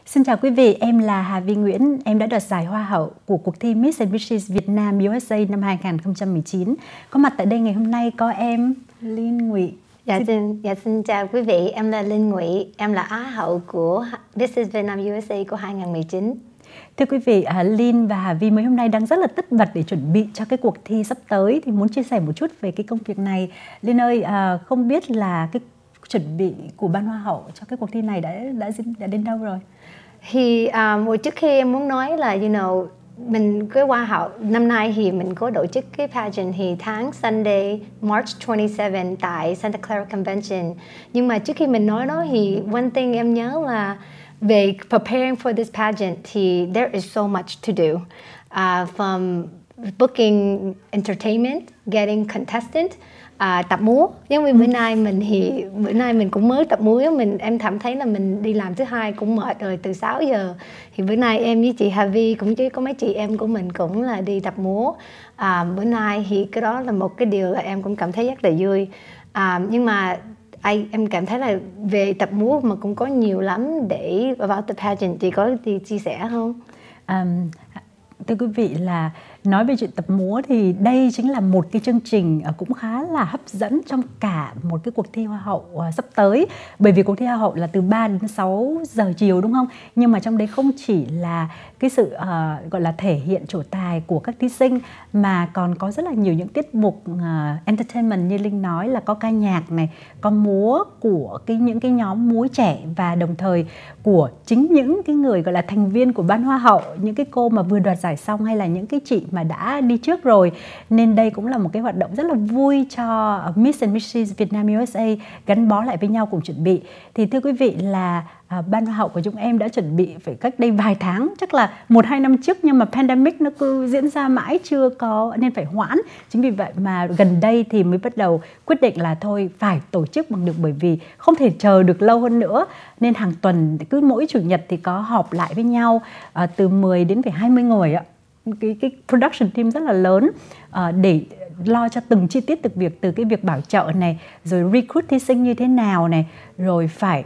Xin chào quý vị, em là Hà Vi Nguyễn, em đã đoạt giải Hoa hậu của cuộc thi Miss and Mrs Việt Nam USA năm 2019. Có mặt tại đây ngày hôm nay có em Linh Ngụy. Xin chào quý vị, em là Linh Ngụy, em là Á hậu của This is Vietnam USA của 2019. Thưa quý vị, Linh và Hà Vi mấy hôm nay đang rất là tất bật để chuẩn bị cho cái cuộc thi sắp tới, thì muốn chia sẻ một chút về cái công việc này. Linh ơi, không biết là cái chuẩn bị của ban Hoa hậu cho cái cuộc thi này đã đến đâu rồi? Thì trước khi em muốn nói là mình cái Hoa hậu năm nay thì mình có tổ chức cái pageant thì tháng Sunday March 27 tại Santa Clara Convention. Nhưng mà trước khi mình nói đó thì one thing em nhớ là về preparing for this pageant thì there is so much to do, from booking entertainment, getting contestant, tập múa. Giống như bữa nay mình cũng mới tập múa. Em cảm thấy là mình đi làm thứ hai cũng mệt rồi, từ 6 giờ thì bữa nay em với chị Hà Vi cũng chỉ có mấy chị em của mình cũng là đi tập múa. Bữa nay thì cái đó là một cái điều là em cũng cảm thấy rất là vui. Nhưng mà em cảm thấy là về tập múa mà cũng có nhiều lắm để vào the pageant. Chị có gì chia sẻ không? Thưa quý vị, là nói về chuyện tập múa thì đây chính là một cái chương trình cũng khá là hấp dẫn trong cả một cái cuộc thi Hoa hậu sắp tới. Bởi vì cuộc thi Hoa hậu là từ 3 đến 6 giờ chiều, đúng không? Nhưng mà trong đấy không chỉ là cái sự gọi là thể hiện trổ tài của các thí sinh, mà còn có rất là nhiều những tiết mục entertainment như Linh nói, là có ca nhạc này, có múa của những cái nhóm múa trẻ, và đồng thời của chính những cái người gọi là thành viên của ban Hoa hậu, những cái cô mà vừa đoạt giải xong hay là những cái chị mà đã đi trước rồi. Nên đây cũng là một cái hoạt động rất là vui cho Miss and Mrs Việt Nam USA gắn bó lại với nhau cùng chuẩn bị. Thì thưa quý vị, là ban Hoa hậu của chúng em đã chuẩn bị phải cách đây vài tháng, chắc là 1-2 năm trước, nhưng mà pandemic nó cứ diễn ra mãi chưa có, nên phải hoãn. Chính vì vậy mà gần đây thì mới bắt đầu quyết định là thôi phải tổ chức bằng được, bởi vì không thể chờ được lâu hơn nữa. Nên hàng tuần cứ mỗi chủ nhật thì có họp lại với nhau, từ 10 đến 20 người ạ. Cái production team rất là lớn để lo cho từng chi tiết từ cái việc bảo trợ này, rồi recruit thí sinh như thế nào này, rồi phải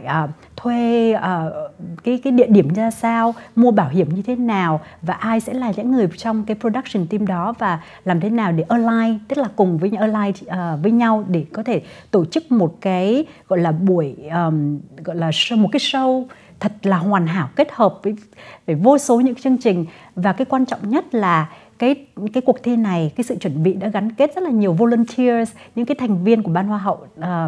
thuê cái địa điểm ra sao, mua bảo hiểm như thế nào, và ai sẽ là những người trong cái production team đó, và làm thế nào để align, tức là cùng với align với nhau để có thể tổ chức một cái gọi là buổi gọi là một cái show thật là hoàn hảo, kết hợp với vô số những chương trình. Và cái quan trọng nhất là cái cuộc thi này, cái sự chuẩn bị đã gắn kết rất là nhiều volunteers, những cái thành viên của ban Hoa hậu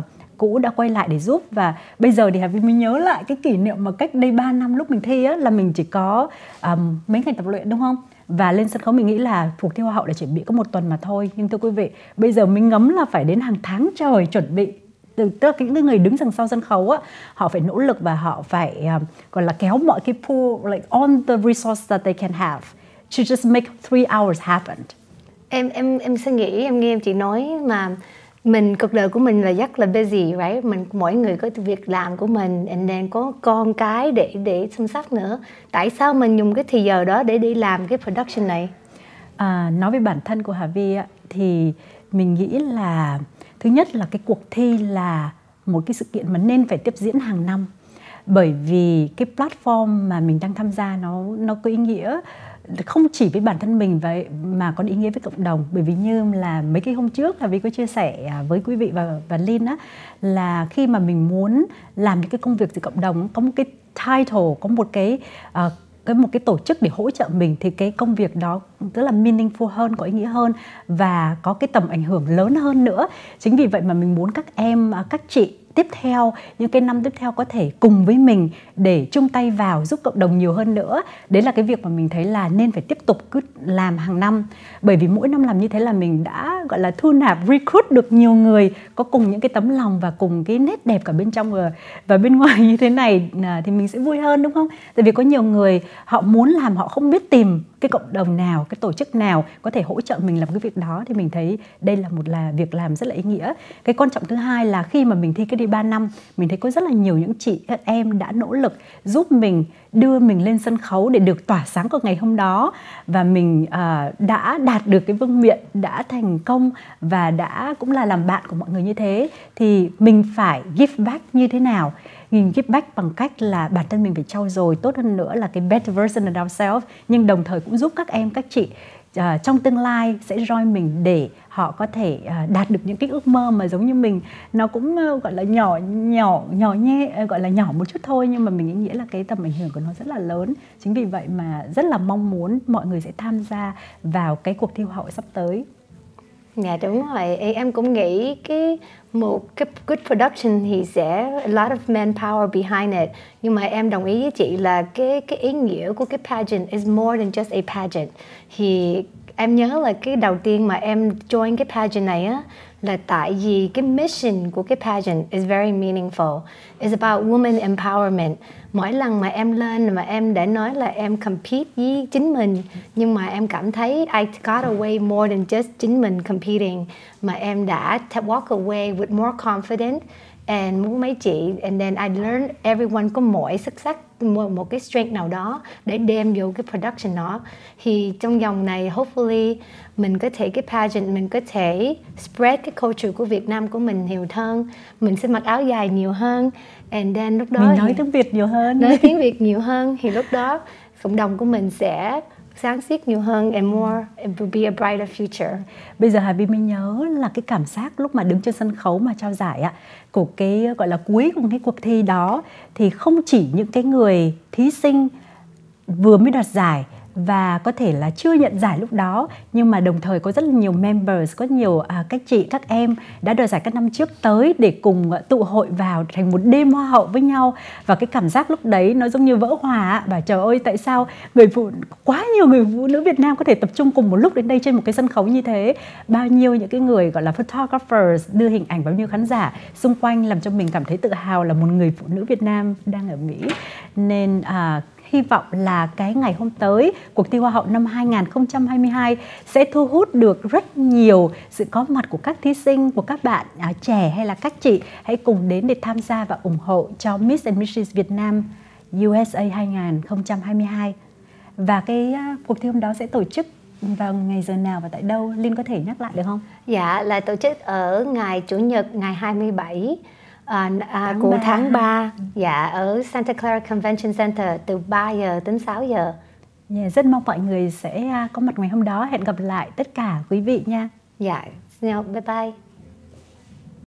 cũ đã quay lại để giúp. Và bây giờ thì Hà Vi mới nhớ lại cái kỷ niệm mà cách đây 3 năm lúc mình thi á, là mình chỉ có mấy ngày tập luyện, đúng không? Và lên sân khấu mình nghĩ là cuộc thi Hoa hậu là chuẩn bị có 1 tuần mà thôi. Nhưng thưa quý vị, bây giờ mình ngấm là phải đến hàng tháng trời chuẩn bị. Tức là những người đứng đằng sau sân khấu á, họ phải nỗ lực và họ phải gọi là kéo mọi cái pool, like on the resource that they can have to just make 3 hours happen. Em sẽ nghĩ, em nghe chị nói mà cuộc đời của mình là rất là busy, right? Mỗi người có việc làm của mình, and then có con cái để chăm sóc nữa. Tại sao mình dùng cái thì giờ đó để đi làm cái production này? Nói về bản thân của Hà Vi á, thì mình nghĩ là thứ nhất là cái cuộc thi là một cái sự kiện mà nên phải tiếp diễn hàng năm. Bởi vì cái platform mà mình đang tham gia nó có ý nghĩa không chỉ với bản thân mình vậy, mà còn ý nghĩa với cộng đồng. Bởi vì như là mấy cái hôm trước là Vi có chia sẻ với quý vị và Linh á, là khi mà mình muốn làm những cái công việc từ cộng đồng, có một cái title, có một cái tổ chức để hỗ trợ mình, thì cái công việc đó rất là meaningful hơn, có ý nghĩa hơn, và có cái tầm ảnh hưởng lớn hơn nữa. Chính vì vậy mà mình muốn các em, các chị tiếp theo, những cái năm tiếp theo có thể cùng với mình để chung tay vào giúp cộng đồng nhiều hơn nữa. Đấy là cái việc mà mình thấy là nên phải tiếp tục cứ làm hàng năm. Bởi vì mỗi năm làm như thế là mình đã gọi là thu nạp, recruit được nhiều người có cùng những cái tấm lòng và cùng cái nét đẹp cả bên trong và bên ngoài như thế này, thì mình sẽ vui hơn, đúng không? Tại vì có nhiều người họ muốn làm, họ không biết tìm cái cộng đồng nào, cái tổ chức nào có thể hỗ trợ mình làm cái việc đó, thì mình thấy đây là một việc làm rất là ý nghĩa. Cái quan trọng thứ hai là khi mà mình thi cái đi 3 năm, mình thấy có rất là nhiều những chị, các em đã nỗ lực giúp mình, đưa mình lên sân khấu để được tỏa sáng của ngày hôm đó. Và mình đã đạt được cái vương miện, đã thành công và đã cũng là làm bạn của mọi người như thế. Thì mình phải give back như thế nào? Mình give back bằng cách là bản thân mình phải trau dồi tốt hơn nữa, là cái better version of ourselves, nhưng đồng thời cũng giúp các em, các chị trong tương lai sẽ join mình để họ có thể đạt được những cái ước mơ mà giống như mình. Nó cũng gọi là nhỏ nhẹ, gọi là nhỏ một chút thôi, nhưng mà mình nghĩ là cái tầm ảnh hưởng của nó rất là lớn. Chính vì vậy mà rất là mong muốn mọi người sẽ tham gia vào cái cuộc thi Hoa hậu sắp tới. Dạ đúng rồi, em cũng nghĩ một cái good production thì sẽ a lot of manpower behind it. Nhưng mà em đồng ý với chị là cái ý nghĩa của cái pageant is more than just a pageant. Thì em nhớ là cái đầu tiên mà em join cái pageant này á là tại vì cái mission của cái pageant is very meaningful. It's about women empowerment. Mỗi lần mà em lên mà em để nói là em compete với chính mình, nhưng mà em cảm thấy I got away more than just chính mình competing, mà em đã walk away with more confidence and muốn mấy chị, and then I learned everyone có mỗi xuất sắc một cái strength nào đó để đem vô cái production đó. Thì trong vòng này hopefully mình có thể cái pageant mình có thể spread cái culture của Việt Nam của mình nhiều hơn, mình sẽ mặc áo dài nhiều hơn, and then lúc đó mình nói tiếng Việt nhiều hơn, nói tiếng Việt nhiều hơn, thì lúc đó cộng đồng của mình sẽ sáng suốt nhiều hơn, and more, it will be a brighter future. Bây giờ Hà Vi mới nhớ là cái cảm giác lúc mà đứng trên sân khấu mà trao giải ạ, của cái gọi là cuối của cái cuộc thi đó, thì không chỉ những cái người thí sinh vừa mới đoạt giải và có thể là chưa nhận giải lúc đó, nhưng mà đồng thời có rất là nhiều members, có nhiều các chị, các em đã đoạt giải các năm trước tới để cùng tụ hội vào thành một đêm hoa hậu với nhau. Và cái cảm giác lúc đấy nó giống như vỡ hòa. Và trời ơi, tại sao quá nhiều người phụ nữ Việt Nam có thể tập trung cùng một lúc đến đây trên một cái sân khấu như thế. Bao nhiêu những cái người gọi là photographers đưa hình ảnh, bao nhiêu khán giả xung quanh làm cho mình cảm thấy tự hào là một người phụ nữ Việt Nam đang ở Mỹ. Nên hy vọng là cái ngày hôm tới, cuộc thi Hoa hậu năm 2022 sẽ thu hút được rất nhiều sự có mặt của các thí sinh, của các bạn trẻ hay là các chị. Hãy cùng đến để tham gia và ủng hộ cho Miss and Mrs. Việt Nam USA 2022. Và cái cuộc thi hôm đó sẽ tổ chức vào ngày giờ nào và tại đâu? Linh có thể nhắc lại được không? Dạ, là tổ chức ở ngày Chủ nhật ngày 27 của tháng 3, dạ, ở Santa Clara Convention Center từ 3 giờ đến 6 giờ. Rất mong mọi người sẽ có mặt ngày hôm đó. Hẹn gặp lại tất cả quý vị nha. Dạ, bye bye.